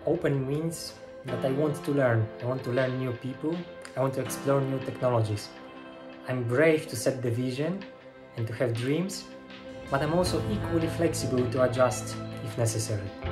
Open means that I want to learn. I want to learn new people. I want to explore new technologies. I'm brave to set the vision and to have dreams, but I'm also equally flexible to adjust if necessary.